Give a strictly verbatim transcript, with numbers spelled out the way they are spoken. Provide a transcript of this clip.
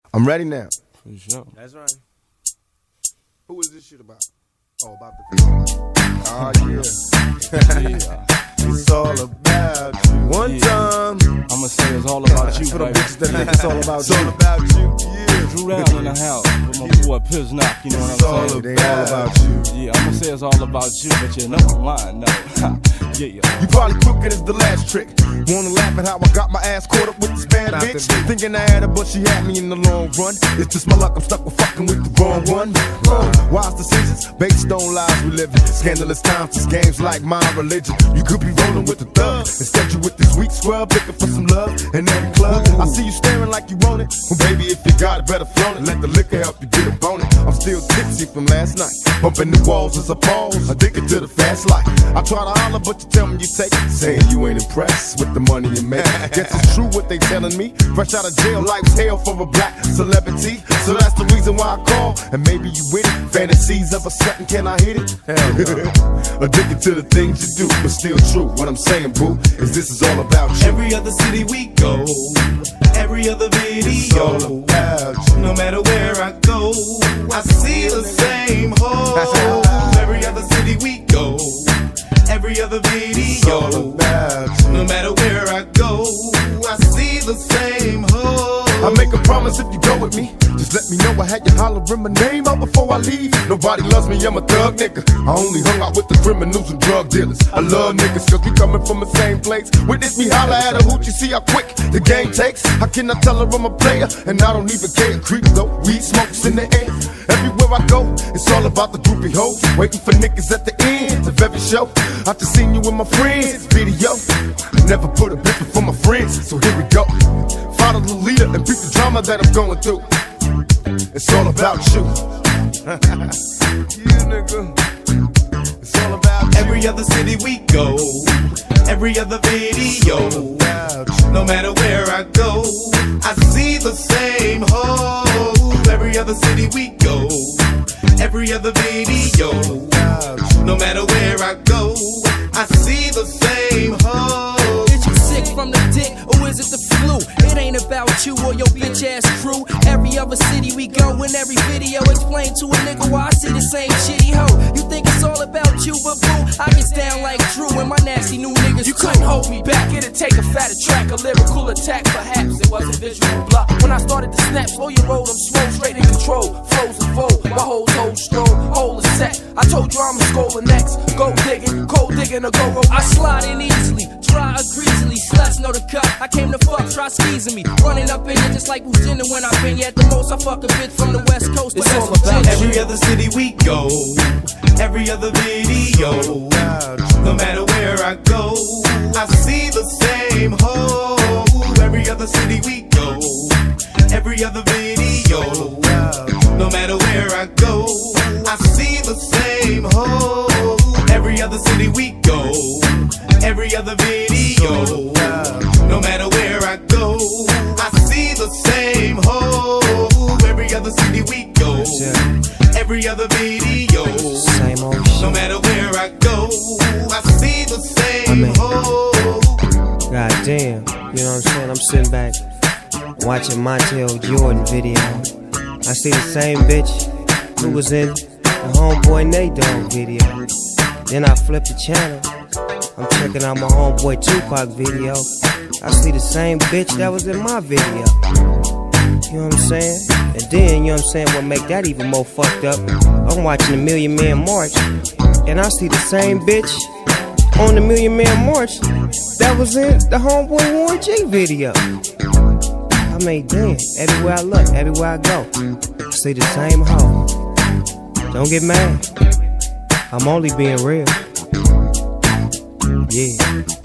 I'm ready now. For sure. That's right. Who is this shit about? Oh, about the Oh, yeah. Yeah. It's all about you. One Yeah. time. I'ma say it's all about you, For the baby. bitches that think it's all about It's you. all about you. Yeah. Drew down in the house with my boy Piz Knock, you know what It's all I'm saying? It ain't all about you. Yeah, I'ma say it's all about you, but you know I'm lying, no. Yeah. You probably crooked as the last trick. Wanna laugh at how I got my ass caught up with this bad Not bitch. the bitch. Thinking I had her, but she had me in the long run. It's just my luck, I'm stuck with fucking with the wrong one. Uh, wise decisions, based on lies we live in. Scandalous times, this game's like my religion. You could be rolling with the thug. Instead you with this weak scrub, looking for some love in every club. I see you staring like you want it. Well, baby, if you got it, better flaunt it. Let the liquor help you get a bone it. I'm still tipsy from last night. Bumping the walls as I pause, addicted to the fast life. I try to holler, but you tell me you take it. Saying you ain't impressed with the money you make. Guess it's true what they telling me. Fresh out of jail, life's hell for a black celebrity. So that's the reason why I call, and maybe you with it. Fantasies of a sudden, can I hit it? Hell no. Addicted to the things you do, but still true. What I'm saying, boo, is this is all about you. Every other city we go, every other It's all video, about you. no matter where I go, I see the same hole. Every other city we go, every other It's all video, about you. no matter where I go, I see the same hole. I make a promise if you go with me, just let me know. I had you hollering my name out before I leave. Nobody loves me, I'm a thug nigga. I only hung out with the criminals and drug dealers. I love niggas cause we coming from the same place. Witness me holler at a hoot, you see how quick the game takes. How can I tell her I'm a player and I don't even care? Creep though, weed smokes in the air. Everywhere I go, it's all about the groupie hoes. Waiting for niggas at the end of every show. I just seen you with my friends, video. Never put a bitch before my friends, so here we go. Follow the leader and beat the drama that I'm going through. It's all about you. You nigga. It's all about you. Every other city we go, every other video, no matter where I go, I see the same hole. Every other city we go, every other video, no matter where I go, I see the same hole. Is you sick from the dick, or is it the flu? It ain't about you or your bitch ass crew. Every other city we go, in every video, explain to a nigga why I see the same shitty hoe. You think it's all about you, but boo, I get down like Drew and my nasty new niggas. You couldn't hold me back, it'd take a fatter track, a lyrical attack. Perhaps it wasn't visual block. When I started to snap, slow your roll, I'm slow, straight in control. Frozen fold, my whole toe stroll, whole is set. I told you I'm a scholar next. Go digging, cold digging, or go roll. I slide in easily, dry or greasily. Sluts know the cut. I came to fuck, try squeezing me. Running up in here just like who's in it when I've been here. At the most, I fuck a bitch from the west coast. It's all about every other city we go, every other video, no matter where I go, I see the same hole. Every other city we go, every other video, no matter where I go, I see the same hole. Every other city we go, every other video, no matter where I go, I see the same hole. Every other city we go, every other video, Same old shit. no matter where I go, I see the same I mean- hole. God damn, you know what I'm saying? I'm sitting back watching Montel Jordan video. I see the same bitch who was in the Homeboy Nate Dogg video. Then I flip the channel, I'm checking out my Homeboy Tupac video. I see the same bitch that was in my video. You know what I'm saying? And then, you know what I'm saying, what make that even more fucked up, I'm watching the Million Man March, and I see the same bitch on the Million Man March that was in the Homeboy Warren G video. I mean, damn, everywhere I look, everywhere I go, I see the same hoe. Don't get mad, I'm only being real. Yeah.